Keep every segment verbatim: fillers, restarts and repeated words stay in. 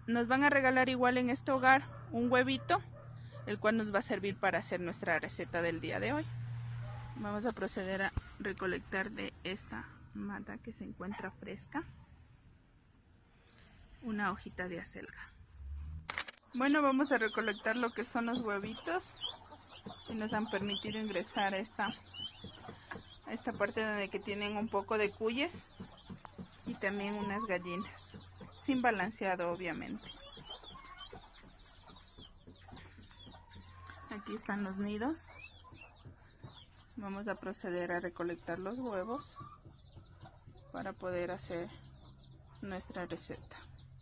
nos van a regalar igual en este hogar un huevito, el cual nos va a servir para hacer nuestra receta del día de hoy. Vamos a proceder a recolectar de esta mata que se encuentra fresca una hojita de acelga. Bueno, vamos a recolectar lo que son los huevitos que nos han permitido ingresar a esta, a esta parte donde que tienen un poco de cuyes y también unas gallinas, sin balanceado obviamente. Aquí están los nidos. Vamos a proceder a recolectar los huevos para poder hacer nuestra receta.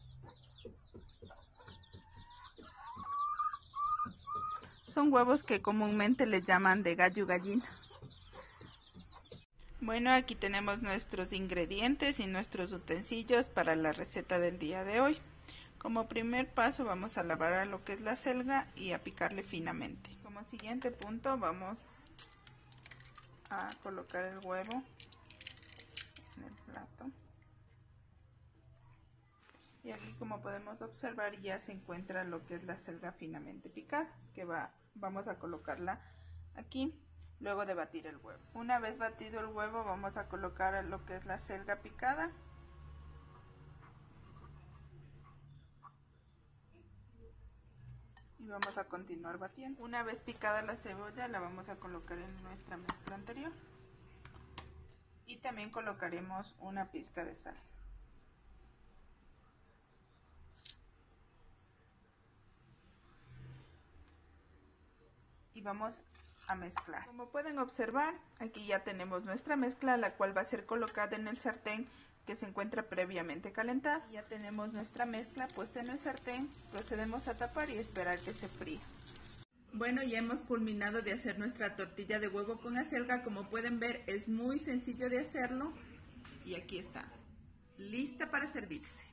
Son huevos que comúnmente les llaman de gallo gallina. Bueno, aquí tenemos nuestros ingredientes y nuestros utensilios para la receta del día de hoy. Como primer paso vamos a lavar a lo que es la acelga y a picarle finamente. Como siguiente punto vamos a colocar el huevo en el plato. Y aquí, como podemos observar, ya se encuentra lo que es la acelga finamente picada, que va, vamos a colocarla aquí luego de batir el huevo. Una vez batido el huevo vamos a colocar lo que es la acelga picada. Y vamos a continuar batiendo. Una vez picada la cebolla la vamos a colocar en nuestra mezcla anterior. Y también colocaremos una pizca de sal. Y vamos a mezclar. Como pueden observar, aquí ya tenemos nuestra mezcla, la cual va a ser colocada en el sartén que se encuentra previamente calentada. Ya tenemos nuestra mezcla puesta en el sartén, procedemos a tapar y esperar que se fríe. Bueno, ya hemos culminado de hacer nuestra tortilla de huevo con acelga. Como pueden ver, es muy sencillo de hacerlo y aquí está, lista para servirse.